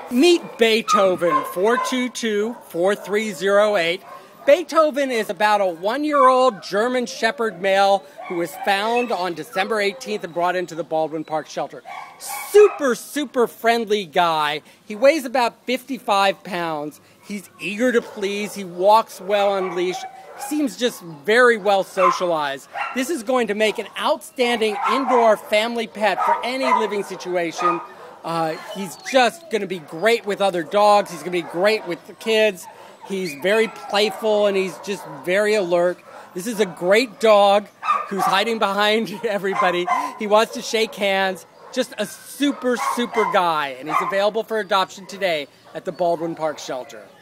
Meet Beethoven, 4224308. Beethoven is about a 1-year-old German Shepherd male who was found on December 18th and brought into the Baldwin Park shelter. Super friendly guy. He weighs about 55 pounds. He's eager to please. He walks well on leash. Seems just very well socialized. This is going to make an outstanding indoor family pet for any living situation. He's just going to be great with other dogs. He's going to be great with the kids. He's very playful and he's just very alert. This is a great dog who's hiding behind everybody. He wants to shake hands. Just a super guy, and he's available for adoption today at the Baldwin Park shelter.